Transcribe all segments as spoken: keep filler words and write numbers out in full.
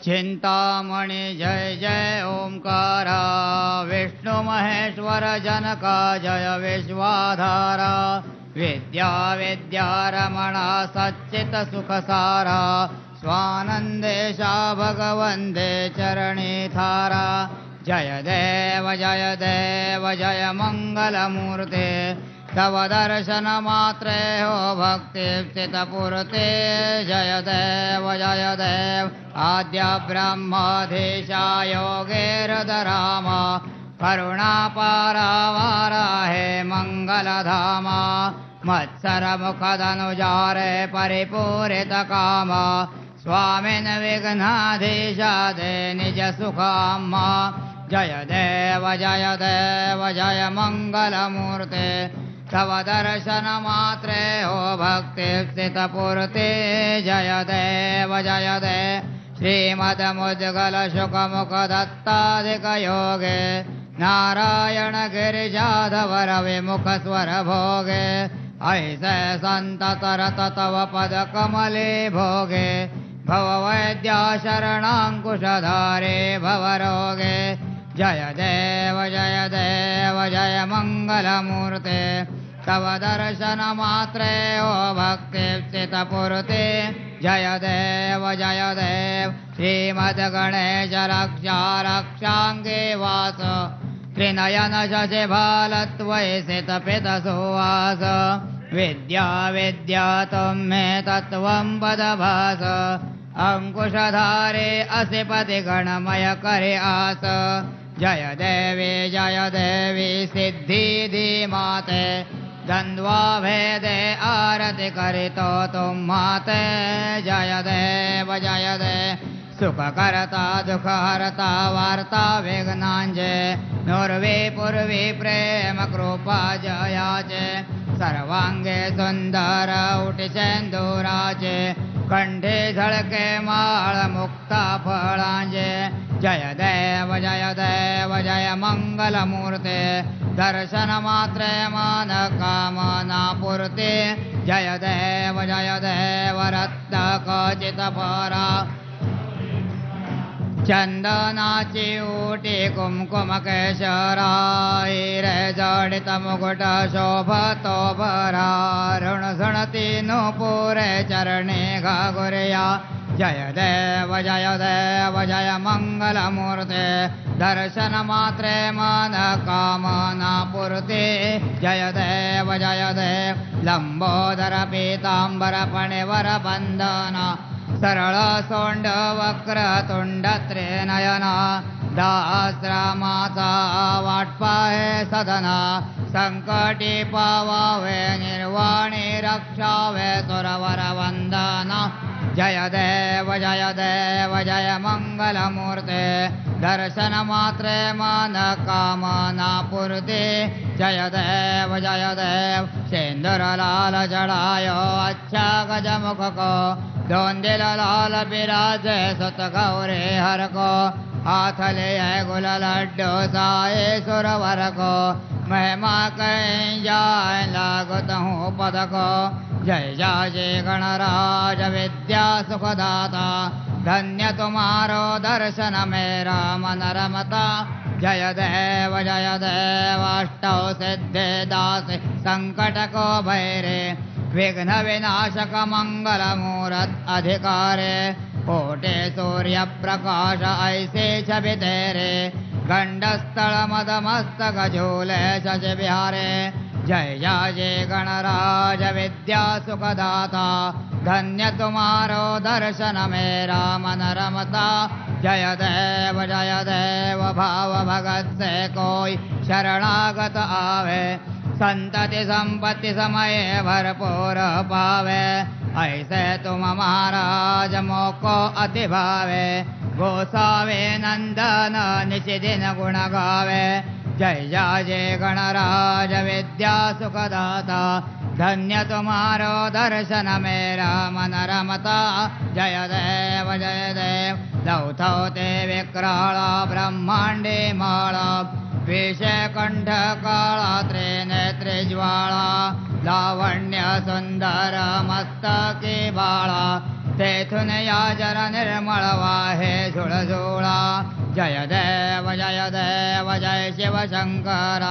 चिंतामणि जय जय ओंकार विष्णु महेश्वर जनका जय विश्वाधारा विद्या विद्यारमणा सच्चित सुखसारा स्वानंदेशा भगवंदे चरणी थारा जय देव जय देव जय मंगलमूर्ते तव दर्शन मात्रे हो भक्ति स्थितपूर्ते जय देव जय देव आद्य ब्रह्माधीशा योगेरधरामा करुणापारावाराहे मंगलधामा मत्सर मुखदनुजारे परिपूरित कामा स्वामिन विघ्नाधीशा दे निज सुखामा जय देव जय देव जय मंगलमूर्ते तव दर्शन मात्रे हो भक्ति स्थितपूर्ते जय देव जय देव श्रीमद मुद्गल शुकमुख दत्ताधिक योगे नारायण गिरिजाधव रविमुख स्वर भोगे ऐसे संततर तव पद कमले भोगे भव वैद्या शरणांकुशधारे भवरोगे जय देव जय देव जय मंगलमूर्ते तव दर्शन मात्रे हो भक्ति स्थितपूर्ते जय देव जय देव श्रीमद गणेश रक्षा रक्षांगे वास त्रिनयन शशि भालत्वय स्थित पित सुवास विद्या विद्या मे तत्वं पदभास अंकुशधारे असि पति गणमय करे आस जय देवी जय देवी सिद्धि धीमाते द्वंद्वा भेदे आरति करितो तुम माते जय देव जय देव सुख करता दुख हरता वार्ता विघ्नांजे नुर्वी पूर्वी प्रेम कृपा जयाचे सर्वांगे सुंदर उठी सेंदुराचे कंठे झळके माळ मुक्ता फळांजे जय देव जय देव जय मंगलमूर्ते दर्शन मात्रे मान कामना पूर्ते जय देव जय देव रत्न खचित परा चंदनाची उटी कुमकुम केशरा हिरे जडित मुकुट शोभतो भरा ऋण झणती नुपुरे चरणी घागुर्या जय देव जय देव जय मंगलमूर्ते दर्शन मात्रे मन कामना पूर्ते जय देव जय देव लंबोदर पीतांबर फणिवर बंधना सरळ सोंड वक्र तुंड त्रिनयना दास्रामाचा वाटपाहे सदना संकटी पावावे निर्वाणी रक्षावे सुरवर वंदना जय देव जय देव जय मंगलमूर्ते दर्शन मात्रे मन कामना पूर्ते जय देव जय देव सेंदुर लाल जड़ायो अच्छा गजमुख को दोंदिल लाल बिराजे सुत गौरे हर को हाथ ले गुल लड्डू साए सुरवर को महिमा कहीं जाए लागत हूँ पद को जय जाजे गणराज विद्या सुखदाता धन्य तुम्हारो दर्शन मेरा मन रमता जय देव जय देव अष्टौ सिद्धे दास संकट को भैरे विघ्न विनाशक मंगल मूरत अधिकारे कोटे सूर्य प्रकाश ऐसे छवि तेरे गंडस्थल मद मस्तक झूले शशि बिहारे जय जय गणराज विद्या सुखदाता धन्य तुम्हारो दर्शन मेरा मन रमता जय देव जय देव भाव भगत से कोई शरणागत आवे संतति संपत्ति समय भरपूर पावे ऐसे तुम महाराज मोको अति भावे गोसावे नंदन निशिदिन गुण गावे जय जय गणराज विद्या सुखदाता धन्य तुम्हारो दर्शन मेरा मन रमता जय देव जय देव लौथौ ते विक्राला ब्रह्मांडे माला विषय कंठ काला त्रिनेत्रे ज्वाला लावण्य सुंदर मस्तके बाला तेथुन याजर निर्मल वाहे झुळ झुळा जय देव जय देव जय शिव शंकरा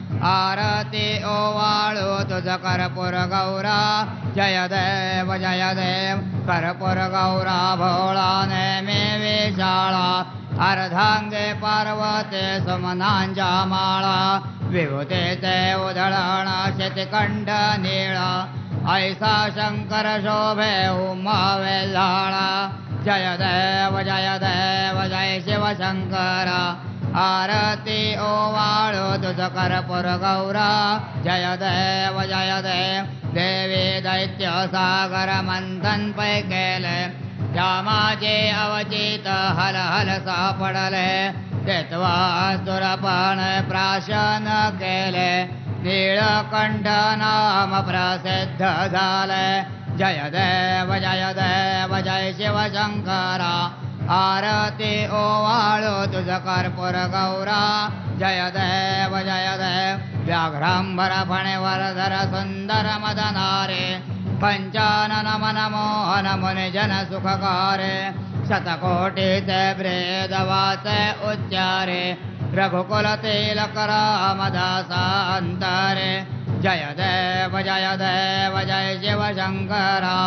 आरती ओवाळू तुझ कर्पूर गौरा जय देव जय देव कर्पूर गौरा भोळा नेमे विशाळा अर्धांगे पार्वते सुमनांच्या माळा विभूतेचे उधळण शितिकंठ नीळा ऐसा शंकर शोभे उमा वेल्हाळा जय देव जय देव जय शिव शंकरा आरती ओवाळू तुझ कर्पूर गौरा जय देव जय देव देवी दैत्य सागर मंथन पै केले श्यामाचे अवचित हल हल सापडले तेत्वा सुरपण प्राशन केले नीळकंठ नाम प्रसिद्ध झाले जय देव जय देव जय शिव शंकरा आरती ओवाळू तुझ कर्पूर गौरा जय देव जय देव व्याघ्रांबर फणिवरधर सुंदर मदनारे पंचानन मन मोहन मुनि जन सुखकारे शतकोटीचे ब्रेदवाचे उच्चारे रघुकुल तिलक रामदासा अंतरे जय देव जय देव जय शिव शंकरा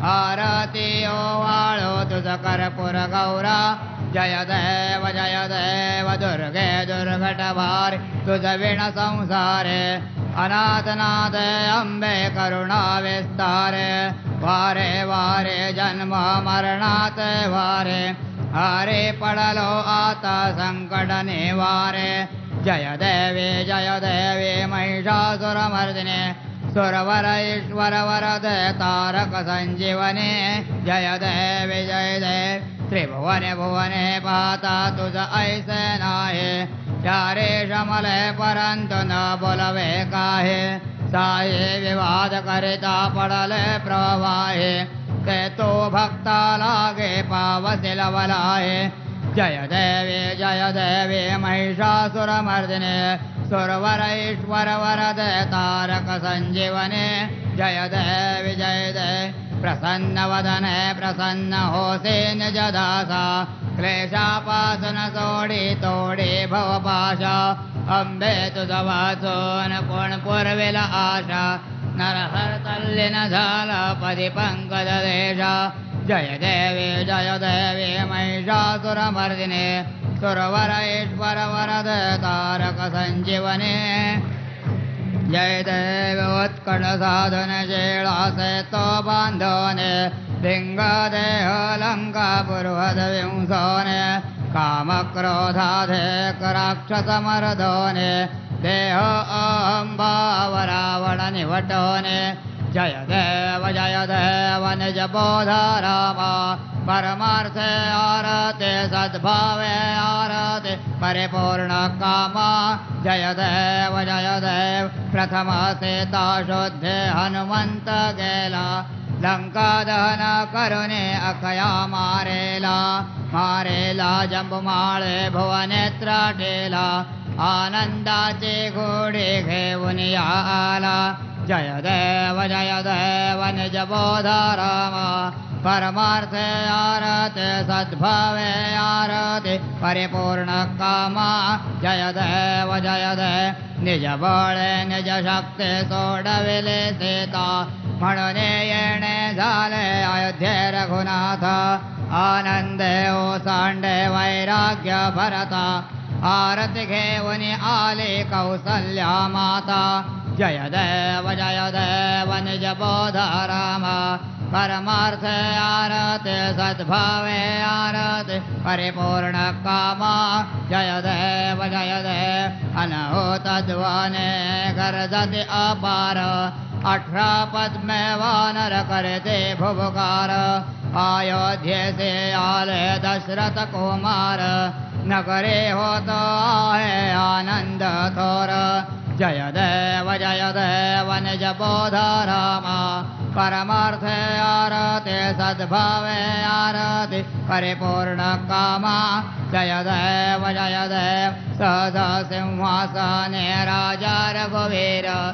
आरती ओवाळू तुझ कर्पूर गौरा जय देव जय देव दुर्गे दुर्घट भार तुझ विण संसारे अनाथनाथ अंबे करुणा विस्तारे वारे वारे जन्म मरणात वारे हरे पडलो आता संकट निवारे जय देवी जय देवी महिषासुरमर्दिने सुरवर ईश्वर वरद तारक संजीवने जय देवी जय देव त्रिभुवने भुवने पाता तुझ ऐसे नाहे चारे शमले परंतु न बोलवे काहे साहे विवाद करिता पडले प्रवाहे ते तो भक्ता लागे पावसिल वलाहे जय देवी जय देवी महिषासुरमर्दिने सुरवर ईश्वर वरद तारक संजीवने जय देवी जय देव प्रसन्न वदने प्रसन्न होसे निज दासा क्लेशापासून सोडी तोडी भवपाशा अंबे तुझ वाचून कोण पुरविल आशा नरहर तल्लीन झाला पदी पंकज देशा जय देवी जय देवी महिषासुरमर्दिने सुरवर ईश्वर वरद तारक संजीवने जय देव उत्कट साधन शेळासे तो बांधोने लिंग देह लंका पूर्वद विंसोने काम क्रोधाधेक राक्षस मर्दोने देह अहं भाव रावण निवटोने जय देव जय देव निज बोधा रामा परमार्थे आरते सद्भावे आरते परिपूर्ण कामा जय देव जय देव प्रथम सीता शुद्धे हनुमंत गेला लंका दहन करुणे अकया मारेला मारेला जंबुमाळे भुवनेत्र ठेला आनंदाचे घोडे घेऊन आला जय देव जय देव निज बोधा रामा परमार्थे आरते सद्भावे आरते परिपूर्ण कामा जय देव जय देव निज बळे निज शक्ती सोडविले सीता म्हणून येणे झाले अयोध्ये रघुनाथ आनंदे ओसांडे वैराग्य भरता आरती घेऊन आले कौसल्या माता जय देव जय देव निज बोधा रामा परमार्थे आरते सद्भावे आरते परिपूर्ण कामा जय देव जय देव अनहोत ध्वने गरजति अपार अठरा पद्मे वानर करते भुवकार अयोध्ये से आले दशरथ कुमार नगरे होत आहे आनंद थोर जय देव जय देव निज बोधा रामा परमार्थे आरते सद्भावे आरते परिपूर्ण कामा जय देव जय देव सदा सिंहासने राजा रघुवीर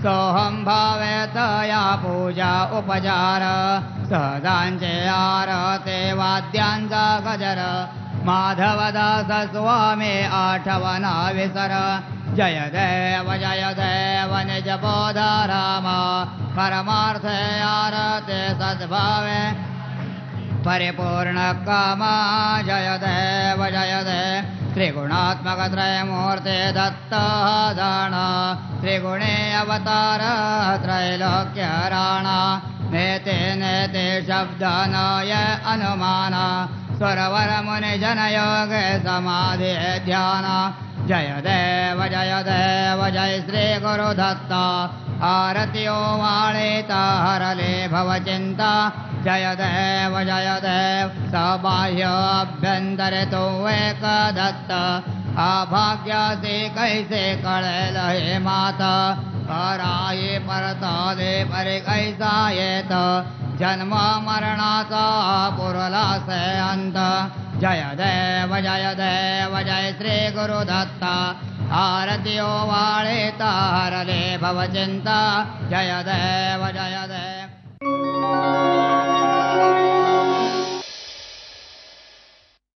सोहम भावे तया पूजा उपचार सदांचे आरते वाद्यांचा गजर माधवदास स्वामी आठवना विसर जय देव जय देव निज बोध राम परमार्थ आरते सद्भावे परिपूर्ण कामा जय देव जय देव त्रिगुणात्मक त्रयमूर्ते दत्त दान त्रिगुणे अवतार त्रैलोक्य राणा नेते नेते शब्द नय अनुमान स्वरवर मुनि जन योग समाधि ध्यान जय देव जय देव जय श्री गुरु दत्ता आरत्यो वाणिता हरले भव चिंता जय देव जय देव सबाह्य अभ्यंतर तो एक दत्त अभाग्यासे कैसे कळेल हे माता पराये परता दे परे कैसा येत जन्म मरणाचा पुरला से अंत जय देव जय देव जय श्री गुरु दत्ता आरत्यो वाळिता हरले भव चिंता जय देव जय देव